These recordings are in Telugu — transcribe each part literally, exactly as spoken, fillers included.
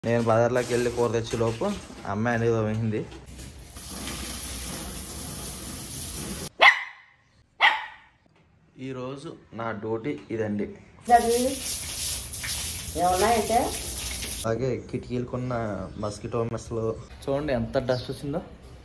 నేను బజార్లోకి వెళ్ళి కూర తెచ్చేలోపు అమ్మాయి అనేది తోమింది. ఈరోజు నా డ్యూటీ ఇదండి. అలాగే కిటికీలకున్న మస్కిటో మెస్లో చూడండి ఎంత డస్ట్ వచ్చిందో.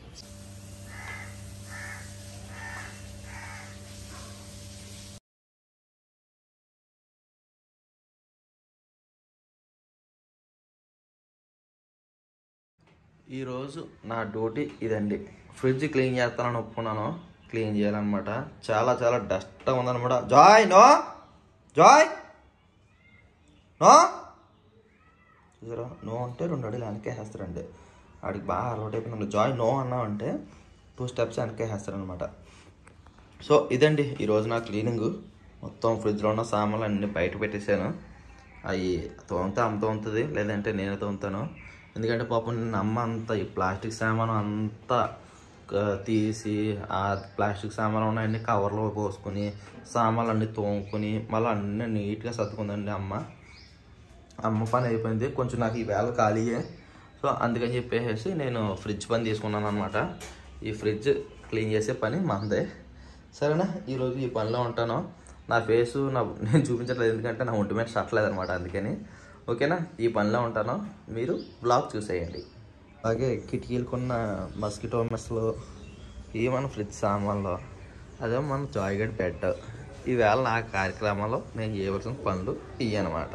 ఈరోజు నా డ్యూటీ ఇదండి. ఫ్రిడ్జ్ క్లీన్ చేస్తానని ఒప్పుకున్నాను, క్లీన్ చేయాలన్నమాట. చాలా చాలా డస్ట్గా ఉందన్నమాట. జాయ్ నో జాయ్ నో చూసారా, నో అంటే రెండు అడుగులు వెనకేసేస్తారండి. ఆడికి బాగా అలవాటు అయిపోయింది. జాయ్ నో అన్నామంటే టూ స్టెప్స్ వెనకేసేస్తారనమాట. సో ఇదండి ఈరోజు నా క్లీనింగ్. మొత్తం ఫ్రిడ్జ్లో ఉన్న సామాన్లు అన్నీ బయట పెట్టేశాను. అవి తోమితే అమ్మ తోముతుంది, లేదంటే నేనే తోముతాను. ఎందుకంటే పాపం నిన్న అమ్మ అంతా ఈ ప్లాస్టిక్ సామాను అంతా తీసి ఆ ప్లాస్టిక్ సామాన్లు ఉన్నాయన్నీ కవర్లో పోసుకొని సామాన్లు అన్నీ తోముకొని మళ్ళీ అన్నీ నీట్గా సర్దుకుందండి అమ్మ. అమ్మ పని అయిపోయింది. కొంచెం నాకు ఈ వేళ ఖాళీయే. సో అందుకని చెప్పేసి నేను ఫ్రిడ్జ్ పని తీసుకున్నాను అనమాట. ఈ ఫ్రిడ్జ్ క్లీన్ చేసే పని మందే. సరేనా, ఈరోజు ఈ పనిలో ఉంటాను. నా ఫేసు నా నేను చూపించట్లేదు ఎందుకంటే నా ఒంటి మీద షట్లేదు అనమాట, అందుకని. ఓకేనా, ఈ పనిలో ఉంటాను, మీరు బ్లాగ్ చూసేయండి. అలాగే కిటికీలకున్న మస్కిటో మెస్లో ఇవి మన ఫ్రిడ్జ్ సామాన్లో అదే మన జాయ్గడ్ బెడ్. ఈవేళ నా కార్యక్రమంలో నేను చేయవలసిన పనులు ఇవి అనమాట.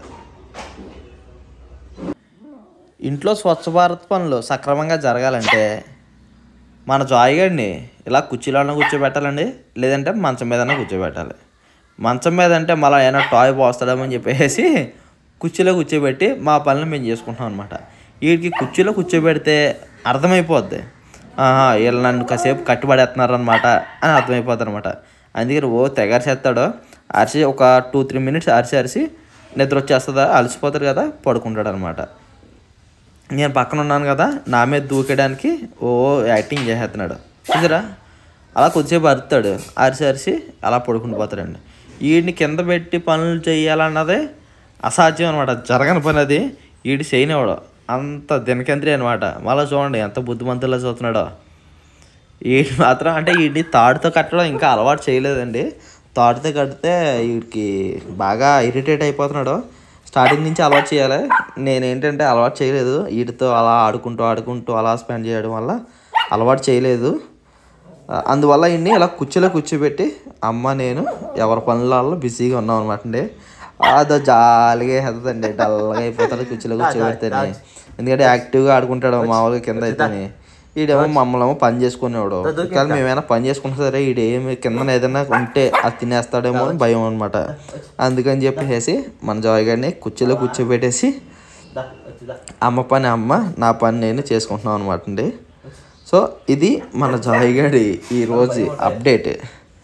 ఇంట్లో స్వచ్ఛ భారత్ పనులు సక్రమంగా జరగాలంటే మన జాయ్గడ్ని ఇలా కుర్చీలోనే కూర్చోబెట్టాలండి, లేదంటే మంచం మీదనే కూర్చోబెట్టాలి. మంచం మీద అంటే మళ్ళీ ఏమైనా టాయ్ పోస్తాడేమని చెప్పేసి కుర్చీలో కూర్చోబెట్టి మా పనులు మేము చేసుకుంటాం అనమాట. వీడికి కుర్చీలో కూర్చోబెడితే అర్థమైపోద్ది, వీళ్ళు నన్ను కాసేపు కట్టుబడేస్తున్నారు అనమాట అని అర్థమైపోద్ది అనమాట. అందుకని ఓ తెగరిసేస్తాడు. అరిసి ఒక టూ త్రీ మినిట్స్ అరిసి అరిసి నిద్ర వచ్చేస్తుందా, అలసిపోతాడు కదా, పడుకుంటాడు అనమాట. నేను పక్కన ఉన్నాను కదా, నా మీద దూకేయడానికి ఓ యాక్టింగ్ చేసేస్తున్నాడు. చూసారా, అలా కొద్దిసేపు అరుతాడు, అరిసి అరిసి అలా పడుకుని పోతాడండి. వీడిని కింద పెట్టి పనులు చేయాలన్నదే అసాధ్యం అనమాట, జరగని పని అది. వీడి చేయనివాడు అంత దినకంత్రి అనమాట. మళ్ళీ చూడండి ఎంత బుద్ధిమంతుల్లో చూస్తున్నాడో. వీడి మాత్రం అంటే వీడిని తాడుతో కట్టడం ఇంకా అలవాటు చేయలేదండి. తాడుతో కడితే వీడికి బాగా ఇరిటేట్ అయిపోతున్నాడు. స్టార్టింగ్ నుంచి అలవాటు చేయాలి, నేనేంటంటే అలవాటు చేయలేదు. వీటితో అలా ఆడుకుంటూ ఆడుకుంటూ అలా స్పెండ్ చేయడం వల్ల అలవాటు చేయలేదు. అందువల్ల వీడిని ఇలా కుర్చీలో కూర్చోబెట్టి అమ్మ నేను ఎవరి పనులలో బిజీగా ఉన్నాం అనమాట అండి. అదో జాలిగా వేస్తుందండి, డల్గా అయిపోతాడు కుర్చీలో కూర్చోబెడితేనే. ఎందుకంటే యాక్టివ్గా ఆడుకుంటాడు మామూలుగా కింద అయితేనే. ఈడేమో మమ్మల్ని ఏమో పని చేసుకునేవాడు, కానీ మేమైనా పని చేసుకుంటా సరే ఈడేమి కింద ఏదైనా ఉంటే అది తినేస్తాడేమో అని భయం అనమాట. అందుకని చెప్పేసి మన జాయ్గాడిని కుర్చీలో కూర్చోబెట్టేసి అమ్మ పని అమ్మ, నా పని నేను చేసుకుంటున్నాం అనమాట అండి. సో ఇది మన జాయ్గాడి ఈరోజు అప్డేట్.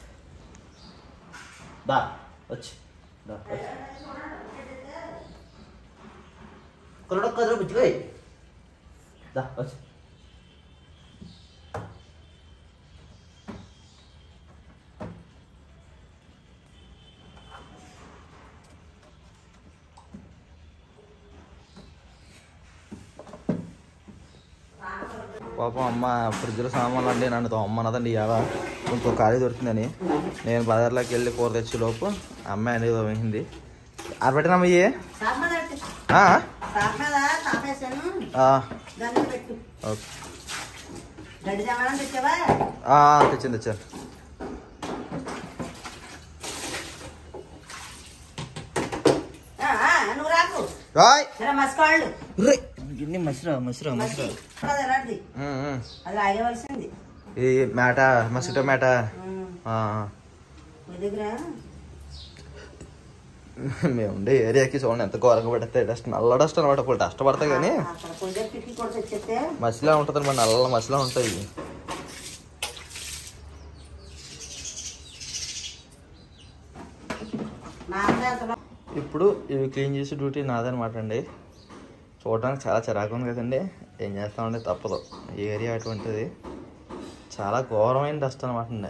పాపం అమ్మ ఫ్రిడ్జ్లో సామాన్లు అండి నన్ను తోమన్నదండి. ఇవాళ ఇంకో ఖాళీ దొరికిందని నేను బజార్లోకి వెళ్ళి కూర తెచ్చేలోపు అమ్మాయి అనేది తోమింది. ఆరబెట్టినమ్మయ్యే తెచ్చింది తెచ్చాను. ఇన్ని మసిరా మసిరా మసిరా ఇది మేట మసిటో మేట. మేము ఉండే ఏరియాకి చూడండి ఎంత ఘోరంగా పడతాయి డస్ట్, నల్ల డస్ట్ అనమాట. ఇప్పుడు డస్ట్ పడతాయి కానీ మసిలా ఉంటుంది అనమాట, నల్ల మసిలా ఉంటాయి. ఇప్పుడు ఇవి క్లీన్ చేసి డ్యూటీ నాదనమాట అండి. చూడడానికి చాలా చిరాకు ఉంది కదండి, ఏం చేస్తామండి తప్పదు. ఈ ఏరియా అటువంటిది, చాలా ఘోరమైన డస్ట్ అనమాట అండి.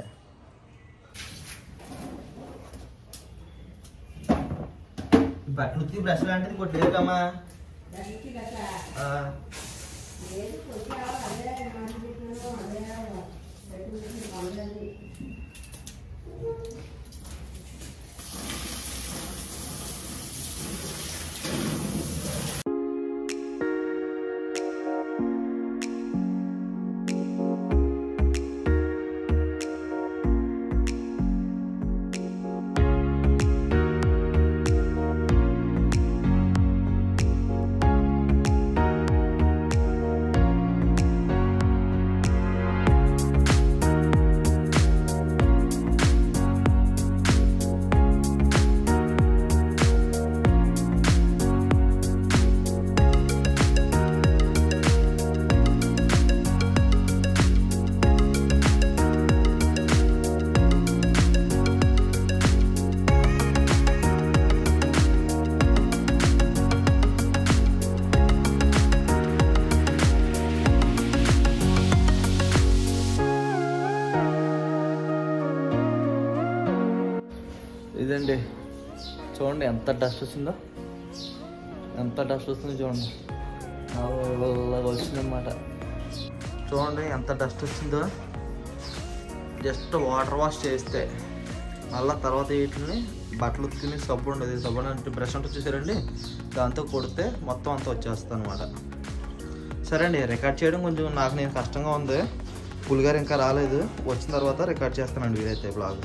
బట్టలు బ్రష్ లాంటిది కొట్టలేదు కమ్మా. ఇదండి చూడండి ఎంత డస్ట్ వచ్చిందో, ఎంత డస్ట్ వస్తుందో చూడండి, అలాగా వచ్చిందన్నమాట. చూడండి ఎంత డస్ట్ వచ్చిందో. జస్ట్ వాటర్ వాష్ చేస్తే మళ్ళీ తర్వాత వీటిని బట్టలు ఉత్తుకుని సబ్బు ఉండదు, సబ్బు అంటే బ్రష్ ఉంటుంది చూసారండి, దాంతో కొడితే మొత్తం అంతా వచ్చేస్తుంది అనమాట. సరే అండి, రికార్డ్ చేయడం కొంచెం నాకు నేను కష్టంగా ఉంది, పులిగారు ఇంకా రాలేదు, వచ్చిన తర్వాత రికార్డ్ చేస్తానండి వీలైతే బ్లాగ్.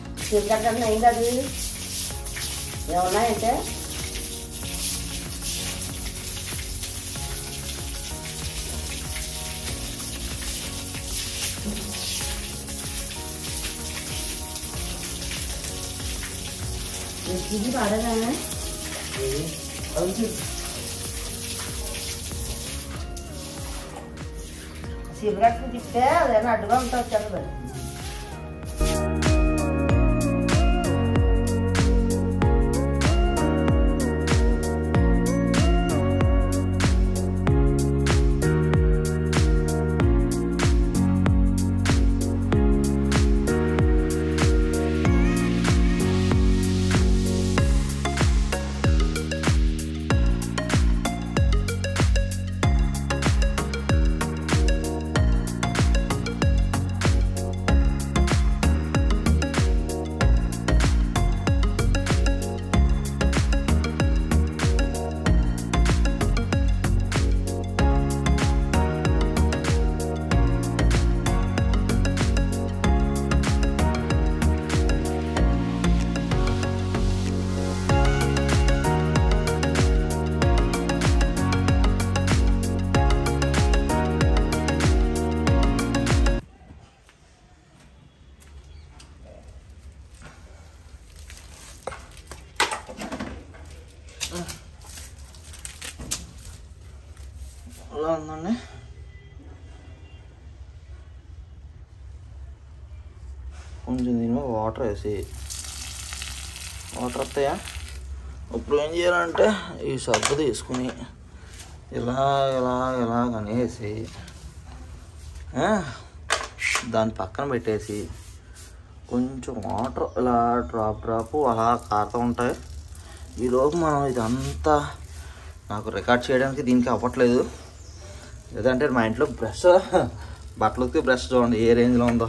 ఏమన్నాయంటే ఇది పాడదా శివరాత్రి తిప్పితే అదేనా అడ్డుగా ఉంటా వచ్చాను మరి. అలా ఉందండి. కొంచెం దీనిలో వాటర్ వేసి, వాటర్ వస్తాయా ఇప్పుడు ఏం చేయాలంటే ఈ సబ్బు తీసుకుని ఇలా ఇలా ఇలా అనేసి దాని పక్కన పెట్టేసి కొంచెం వాటర్ ఇలా డ్రాప్ డ్రాప్ అలా కారుతూ ఉంటాయి. ఈరోజు మనం ఇదంతా నాకు రికార్డ్ చేయడానికి దీనికి అవ్వట్లేదు, లేదంటే మా ఇంట్లో బ్రష్ బట్టలకి బ్రష్ చూడండి ఏ రేంజ్లో ఉందో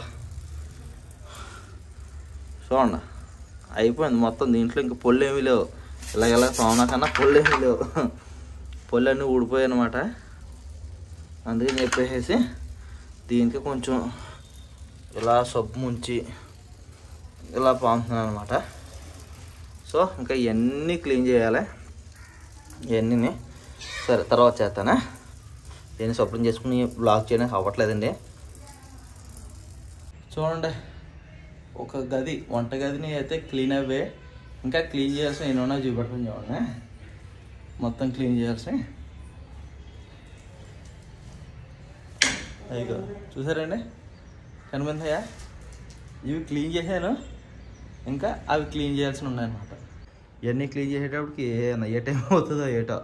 చూడండి. అయిపోయింది మొత్తం, దీంట్లో ఇంకా పొల్లు ఏమీ లేవు, ఇలా ఇలా సోనా కన్నా పొల్లు ఏమీ లేవు, పొల్లు అన్నీ ఊడిపోయాయి అనమాట. అందుకని చెప్పేసి దీనికి కొంచెం ఇలా సబ్బు ముంచి ఇలా పాముతున్నాను అనమాట. సో ఇంకా ఇవన్నీ క్లీన్ చేయాలి, ఇవన్నీ సరే తర్వాత చేస్తానా. దీన్ని శుభ్రం చేసుకుని బ్లాగ్ చేయడానికి అవ్వట్లేదండి. చూడండి ఒక గది, వంట గదిని అయితే క్లీన్ అవ్వే, ఇంకా క్లీన్ చేయాల్సిన ఏమన్నా చూపెడతాను చూడండి. మొత్తం క్లీన్ చేయాల్సి అయ్యో చూసారండి, కనిపించాయా? ఇవి క్లీన్ చేశాను, ఇంకా అవి క్లీన్ చేయాల్సి ఉన్నాయన్నమాట. ఇవన్నీ క్లీన్ చేసేటప్పటికి ఏ టైం అవుతుందో ఏటో.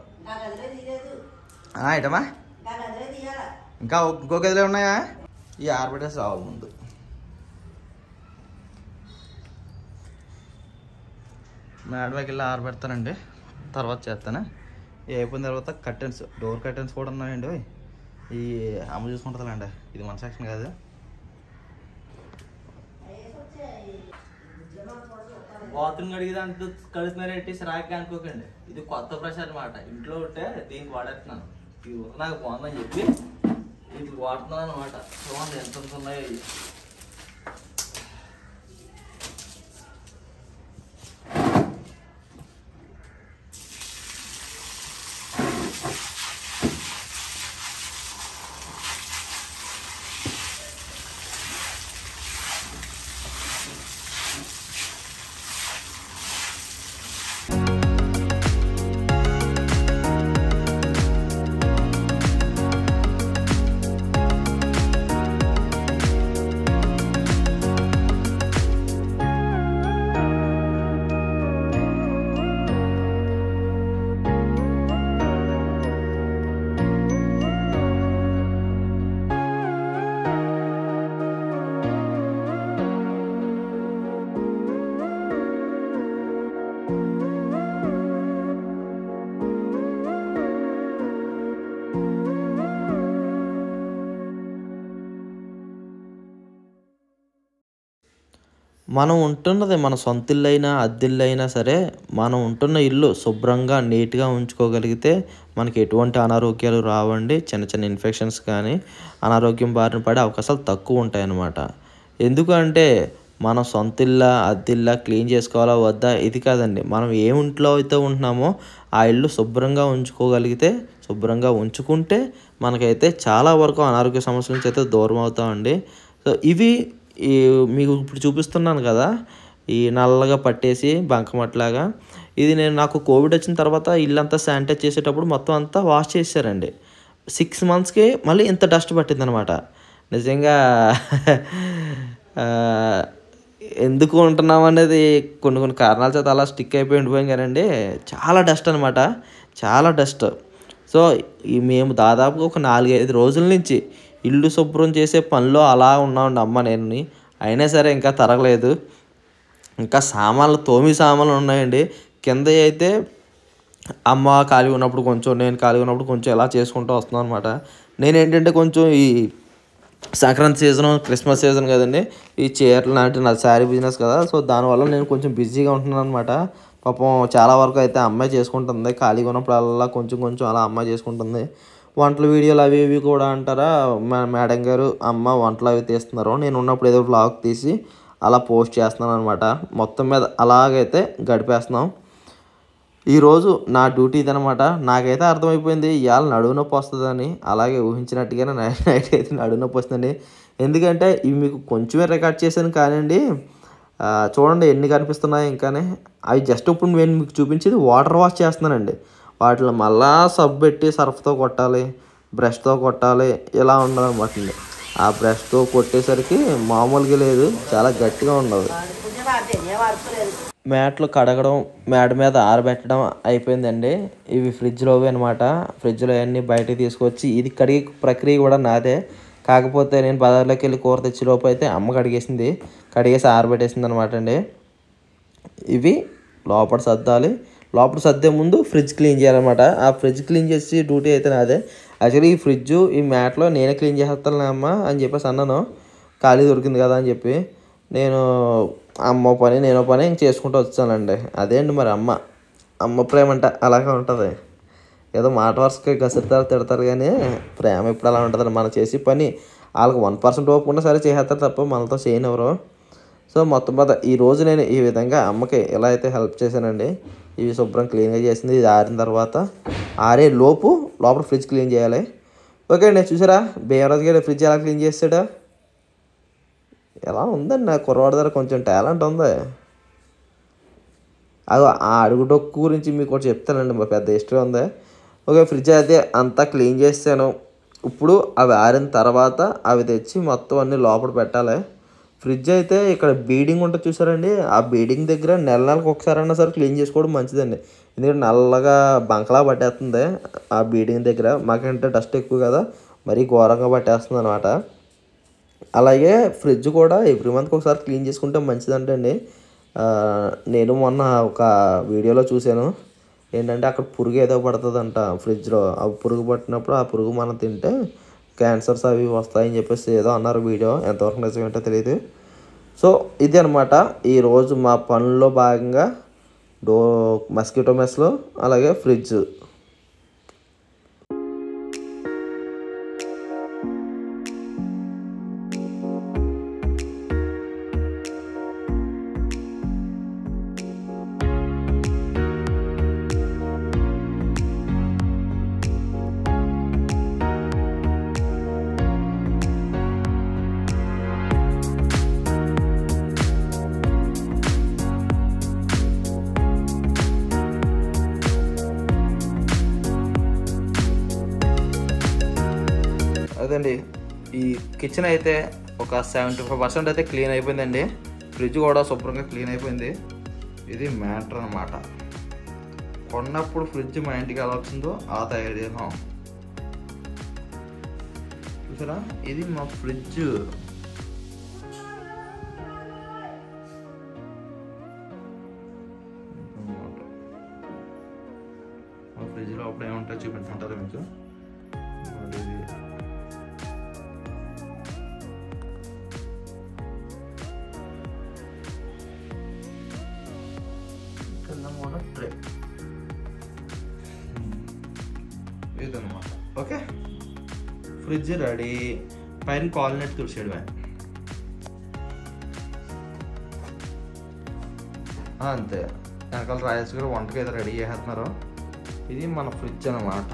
ఏటమ్మా ఇంకా ఇంకో గదిలో ఉన్నాయా? ఈ ఆర్బిటర్స్ రావాలి ముందు. మేడకి వెళ్ళి ఆరబెడతానండి, తర్వాత చేస్తాను. ఇవి అయిపోయిన తర్వాత కర్టెన్స్, డోర్ కర్టెన్స్ కూడా ఉన్నాయండి. ఈ అమ్మ చూసుకుంటుందిలేండి, ఇది మన సెక్షన్ కాదు. బాత్రూమ్ కడిగేదాంతో కలిసినారు పెట్టేసి రాక అనుకోకండి, ఇది కొత్త బ్రష్ అనమాట. ఇంట్లో ఉంటే దీనికి వాడేస్తున్నాను, ఇది నాకు బాగుందని చెప్పి ఇది వాడుతున్నాను అనమాట. చూడండి ఎంత ఉన్నాయో ఇది. మనం ఉంటున్నది మన సొంత ఇల్లు అయినా అద్దెల్లు అయినా సరే, మనం ఉంటున్న ఇల్లు శుభ్రంగా నీట్గా ఉంచుకోగలిగితే మనకి ఎటువంటి అనారోగ్యాలు రావండి. చిన్న చిన్న ఇన్ఫెక్షన్స్ కానీ అనారోగ్యం బారిన పడే అవకాశాలు తక్కువ ఉంటాయన్నమాట. ఎందుకంటే మనం సొంత ఇల్లా అద్దెల్లా క్లీన్ చేసుకోవాలా వద్దా ఇది కాదండి. మనం ఏ ఇంట్లో అయితే ఉంటున్నామో ఆ ఇల్లు శుభ్రంగా ఉంచుకోగలిగితే, శుభ్రంగా ఉంచుకుంటే మనకైతే చాలా వరకు అనారోగ్య సమస్యల నుంచి అయితే దూరం అవుతామండి. సో ఇవి ఈ మీకు ఇప్పుడు చూపిస్తున్నాను కదా, ఈ నల్లగా పట్టేసి బంకమట్లాగా, ఇది నేను నాకు కోవిడ్ వచ్చిన తర్వాత ఇల్లంతా శానిటైజ్ చేసేటప్పుడు మొత్తం అంతా వాష్ చేశారండి. సిక్స్ మంత్స్కి మళ్ళీ ఇంత డస్ట్ పట్టిందనమాట. నిజంగా ఎందుకు ఉంటున్నాం అనేది కొన్ని కొన్ని కారణాల చేత అలా స్టిక్ అయిపోయి ఉండిపోయాం కానండి. చాలా డస్ట్ అనమాట, చాలా డస్ట్. సో ఈ మేము దాదాపుగా ఒక నాలుగైదు రోజుల నుంచి ఇల్లు శుభ్రం చేసే పనిలో అలా ఉన్నామండి అమ్మ నేను. అయినా సరే ఇంకా తరగలేదు. ఇంకా సామాన్లు తోమి సామాన్లు ఉన్నాయండి. కింద అయితే అమ్మ ఖాళీ ఉన్నప్పుడు కొంచెం, నేను ఖాళీ ఉన్నప్పుడు కొంచెం ఇలా చేసుకుంటూ వస్తున్నాను అనమాట. నేను ఏంటంటే కొంచెం ఈ సంక్రాంతి సీజన్, క్రిస్మస్ సీజన్ కదండి, ఈ చీరలు లాంటి నా శారీ బిజినెస్ కదా, సో దానివల్ల నేను కొంచెం బిజీగా ఉంటున్నాను అనమాట. పాపం చాలా వరకు అయితే అమ్మాయి చేసుకుంటుంది, ఖాళీగా ఉన్నప్పుడు అలా కొంచెం కొంచెం అలా అమ్మాయి చేసుకుంటుంది. వంటల వీడియోలు అవి ఇవి కూడా అంటారా, మా మేడం గారు అమ్మ వంటలు అవి తీస్తున్నారు, నేను ఉన్నప్పుడు ఏదో వ్లాగ్ తీసి అలా పోస్ట్ చేస్తున్నాను అనమాట. మొత్తం మీద అలాగైతే గడిపేస్తున్నాం. ఈరోజు నా డ్యూటీ ఇదనమాట. నాకైతే అర్థమైపోయింది ఇవాళ నడువు నొప్పి వస్తుందని. అలాగే ఊహించినట్టుగానే నైట్ నైట్ అయితే నడువు నొప్పి వస్తుందండి. ఎందుకంటే ఇవి మీకు కొంచెమే రికార్డ్ చేశాను కానివ్వండి, చూడండి ఎన్ని కనిపిస్తున్నాయి ఇంకానే. అవి జస్ట్ ఇప్పుడు నేను మీకు చూపించేది వాటర్ వాష్ చేస్తున్నానండి. వాటిలో మళ్ళా సబ్బు పెట్టి సర్ఫ్తో కొట్టాలి, బ్రష్తో కొట్టాలి, ఇలా ఉండదన్నమాట అండి. ఆ బ్రష్తో కొట్టేసరికి మామూలుగా లేదు, చాలా గట్టిగా ఉండదు. మ్యాట్లు కడగడం, మేడ మీద ఆరబెట్టడం అయిపోయిందండి. ఇవి ఫ్రిడ్జ్లోవి అనమాట. ఫ్రిడ్జ్లో అన్నీ బయటకు తీసుకొచ్చి ఇది కడిగే ప్రక్రియ కూడా నాదే. కాకపోతే నేను బజార్లోకి వెళ్ళి కూర తెచ్చేలోపు అయితే అమ్మ కడిగేసింది, కడిగేసి ఆరబెట్టేసింది అనమాట అండి. ఇవి లోపల సర్దాలి. లోపల సర్దే ముందు ఫ్రిడ్జ్ క్లీన్ చేయాలన్నమాట. ఆ ఫ్రిడ్జ్ క్లీన్ చేసి డ్యూటీ అయితే నాదే. యాక్చువల్లీ ఈ ఫ్రిడ్జ్ ఈ మ్యాట్లో నేనే క్లీన్ చేసేస్తాను అమ్మ అని చెప్పేసి అన్నాను, ఖాళీ దొరికింది కదా అని చెప్పి. నేను అమ్మ పని నేను పని చేసుకుంటూ వచ్చానండి. అదే అండి మరి అమ్మ అమ్మ ప్రేమ అంటే అలాగే ఉంటుంది. ఏదో మాట వరుసకి గసురుతారు తిడతారు కానీ ప్రేమ ఇప్పుడు అలా ఉంటుంది. మనం చేసే పని వాళ్ళకి వన్ పర్సెంట్ ఓపుకున్నా సరే చేసేస్తారు తప్ప మనతో చేయనివ్వరు. సో మొత్తం మీద ఈరోజు నేను ఈ విధంగా అమ్మకి ఎలా అయితే హెల్ప్ చేశానండి. ఇవి శుభ్రం క్లీన్గా చేసింది. ఇది ఆరిన తర్వాత ఆరే లోపు లోపల ఫ్రిడ్జ్ క్లీన్ చేయాలి. ఓకే అండి, చూసారా బేవరాజు గారు ఫ్రిడ్జ్ ఎలా క్లీన్ చేస్తాడా? ఎలా ఉందండి నా కుర్రవాడి దగ్గర కొంచెం టాలెంట్ ఉంది. అది ఆ అడుగు డొక్కు గురించి మీకు ఒకటి చెప్తానండి, మా పెద్ద హిస్టరీ ఉంది. ఓకే, ఫ్రిడ్జ్ అయితే అంతా క్లీన్ చేసాను. ఇప్పుడు అవి ఆరిన తర్వాత అవి తెచ్చి మొత్తం అన్నీ లోపల పెట్టాలి. ఫ్రిడ్జ్ అయితే ఇక్కడ బీడింగ్ ఉంటుంది చూసారండి, ఆ బీడింగ్ దగ్గర నెల నెలకు ఒకసారి అన్నా సరే క్లీన్ చేసుకోవడం మంచిదండి. ఎందుకంటే నల్లగా బంకలా పట్టేస్తుంది ఆ బీడింగ్ దగ్గర. మాకంటే డస్ట్ ఎక్కువ కదా, మరీ ఘోరంగా పట్టేస్తుంది అనమాట. అలాగే ఫ్రిడ్జ్ కూడా ఎవ్రీ మంత్కి ఒకసారి క్లీన్ చేసుకుంటే మంచిదంటే అండి. నేను మొన్న ఒక వీడియోలో చూశాను, ఏంటంటే అక్కడ పురుగు ఏదో పడుతుందంట ఫ్రిడ్జ్లో. ఆ పురుగు పట్టినప్పుడు ఆ పురుగు మనం తింటే క్యాన్సర్స్ అవి వస్తాయని చెప్పేసి ఏదో అన్నారు. వీడియో ఎంతవరకు నిజమేంటో తెలియదు. సో ఇది అనమాట ఈరోజు మా పనుల్లో భాగంగా డో మస్కిటో మెస్లో అలాగే ఫ్రిడ్జ్. అదండి ఈ కిచెన్ అయితే ఒక సెవెంటీ ఫైవ్ పర్సెంట్ అయితే క్లీన్ అయిపోయిందండి. ఫ్రిడ్జ్ కూడా శుభ్రంగా క్లీన్ అయిపోయింది. ఇది మ్యాటర్ అనమాట. కొన్నప్పుడు ఫ్రిడ్జ్ మా ఇంటికి ఎలా వచ్చిందో ఆ తయారు చేసాం. చూసారా, ఇది మా ఫ్రిడ్జ్. మా ఫ్రిడ్జ్లో అప్పుడు ఏముంటాయో చూపించుకుంటారా మీకు. ఇదన్నమాట. Okay, fridge ready. పైన కాల్నెట్ తుడిచేయడమే అంతే. వెనకాల రాయల్స్ కూడా వంటకి అయితే రెడీ చేస్తున్నారు. ఇది మన ఫ్రిడ్జ్ అన్నమాట.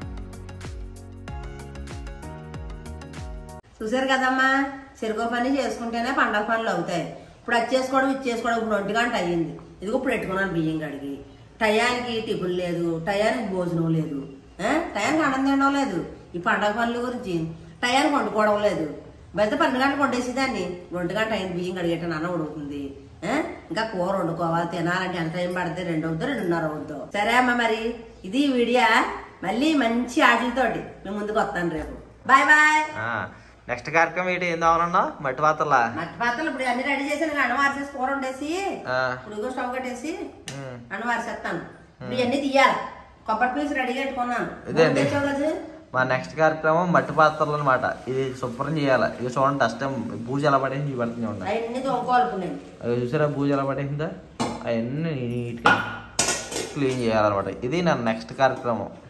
చూసారు కదమ్మా, చెరుకు పని చేసుకుంటేనే పండగ పనులు అవుతాయి. ఇప్పుడు అది చేసుకోవడం ఇది చేసుకోవడం ఇప్పుడు ఒంటి గంట అయ్యింది. ఇదిగో ఇప్పుడు పెట్టుకున్నాను బియ్యం కడిగి. టయానికి టిఫిన్ లేదు, టయానికి భోజనం లేదు, టయానికి అన్నం తినడం లేదు. ఈ పండగ పనుల గురించి టయానికి వండుకోవడం లేదు. బయట పన్నెండు గంటలకు వండేసేదాన్ని. ఒంటి గంట అయింది, బియ్యం కడిగేటాను అన్నం ఉడుకుతుంది. ఇంకా కూర వండుకోవాలి, తినాలంటే ఎంత టైం పడితే రెండు అవుతుందో రెండున్నర అవుతుందో. సరే అమ్మ, మరి ఇది వీడియో. మళ్ళీ మంచి ఆటలతోటి మేము ముందుకు వస్తాను రేపు. Bye bye. నెక్స్ట్ కార్యక్రమం ఏంటి? ఏం కావాలన్నా? మట్టి పాత్రలా? మట్టి పాత్రలు ఇప్పుడు అన్ని రెడీ చేసాను. అన్నం వారిసేసి కూర వండేసి ఇప్పుడు ఇగో స్టవ్ కట్టేసి అన్నం వారిసేస్తాను. ఇప్పుడు ఇవన్నీ తీయాలి. కొబ్బరి పీసు రెడీ పెట్టుకున్నాను. ఇదేంటి మా నెక్స్ట్ కార్యక్రమం? మట్టి పాత్రలు అనమాట. ఇది శుభ్రం చేయాలి. ఇది చూడండి, ఫస్ట్ టైం బూజు ఎలా పడేసింది పడుతుంది. అవన్నీ తోముకోవాలి. అవి చూసారా బూజు ఎలా పడేసిందా? అవన్నీ నీట్గా క్లీన్ చేయాలన్నమాట. ఇది నా నెక్స్ట్ కార్యక్రమం.